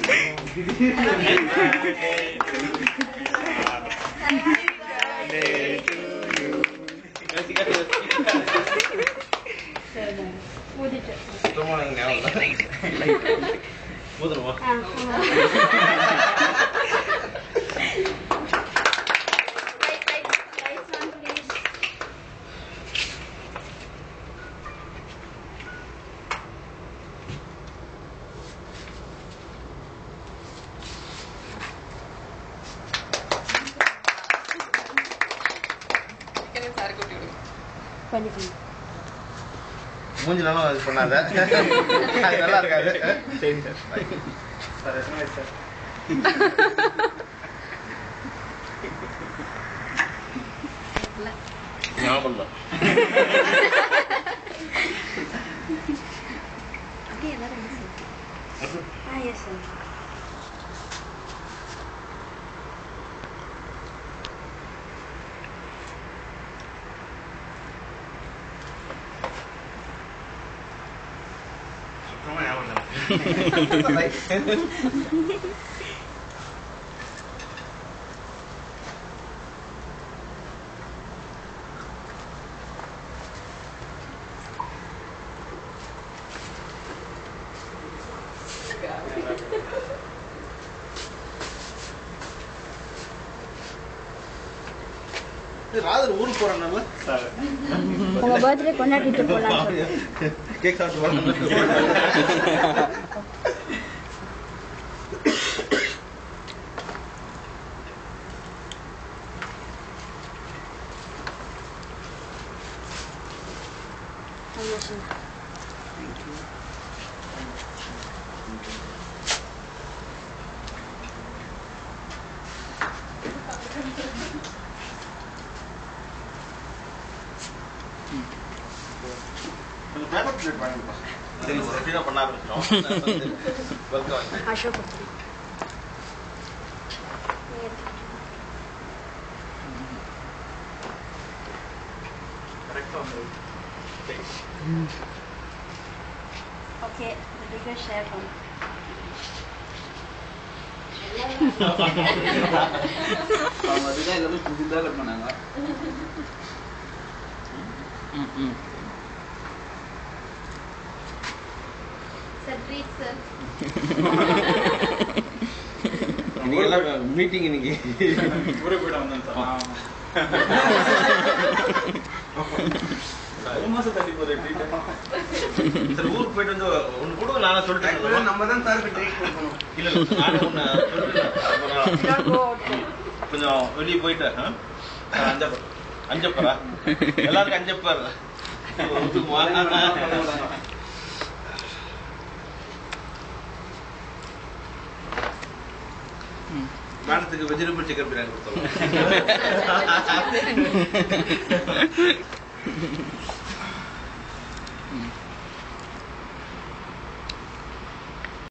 மூஞ்சி நல்லா இது பண்ணாத, அது நல்லா இருக்காது. சரி சார். சார் எத்தனை வயசு சார்? ஞாபகம் இல்லை. ராதர் ஊருக்கு போறோம் நம்ம. உங்க பர்த்டே கொண்டாடிட்டு போலாம். கேக் சாப்பிட்டு போலாம். Okay, the bigger share one. அவங்க அதுதான் எல்லாமே புதுதாக கட் பண்ணாங்க. மீட்டிங் இன்னைக்கு ஊருக்கு போயிட்டு வந்தேன் சார். ஒரு மாசம் தள்ளி போகுது. சார் ஊருக்கு போயிட்டு வந்து ஒன்று கொடுங்க, நானே சொல்லிட்டேன். நம்ம தான் சார் ட்ரீட் கொடுக்கணும். இல்லை நானே ஒன்று சொல்லிட்டேன். கொஞ்சம் வெளியே போயிட்டு அஞ்சப்பர் அஞ்சப்பரா எல்லாருக்கும் அஞ்சப்பர் மேடத்துக்கு வெஜிடபிள் சிக்கன் பிரியாணி கொடுத்தோம்.